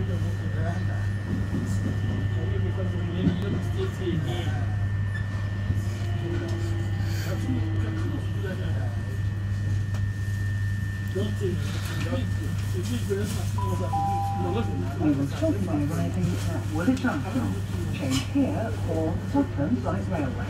We will shortly be arriving at Woolwich Junction. Change here for Southern Light Railway.